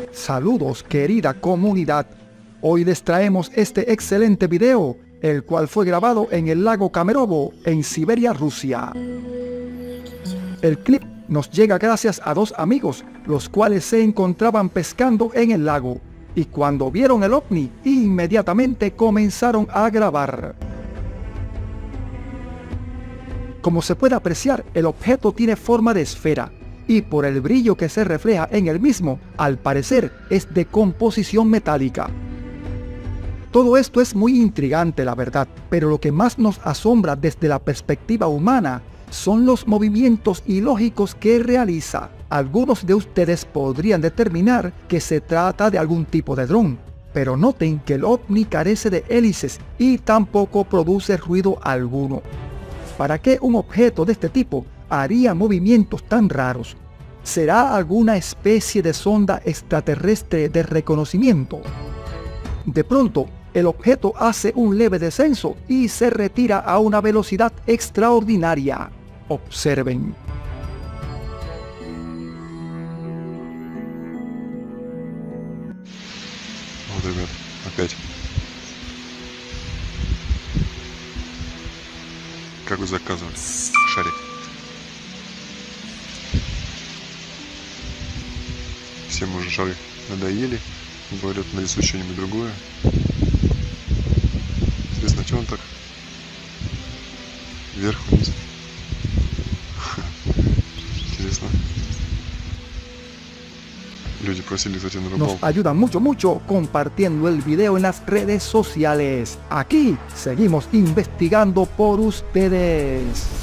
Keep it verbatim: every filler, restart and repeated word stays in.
Saludos, querida comunidad. Hoy les traemos este excelente video, el cual fue grabado en el lago Kemerovo, en Siberia, Rusia. El clip nos llega gracias a dos amigos, los cuales se encontraban pescando en el lago, y cuando vieron el ovni, inmediatamente comenzaron a grabar. Como se puede apreciar, el objeto tiene forma de esfera, y por el brillo que se refleja en el mismo, al parecer es de composición metálica. Todo esto es muy intrigante, la verdad, pero lo que más nos asombra desde la perspectiva humana son los movimientos ilógicos que realiza. Algunos de ustedes podrían determinar que se trata de algún tipo de dron, pero noten que el ovni carece de hélices y tampoco produce ruido alguno. ¿Para qué un objeto de este tipo haría movimientos tan raros? ¿Será alguna especie de sonda extraterrestre de reconocimiento? De pronto, el objeto hace un leve descenso y se retira a una velocidad extraordinaria. Observen. Вот, ребят, опять. Как вы заказывали шарик. Всем уже шары надоели. Говорят, нарисуй что-нибудь другое. Интересно, что он так? Вверх-вниз. Интересно. Люди просили, кстати, на рыбалку. Nos ayudan mucho, mucho compartiendo el video en las redes sociales. Aquí seguimos investigando por ustedes.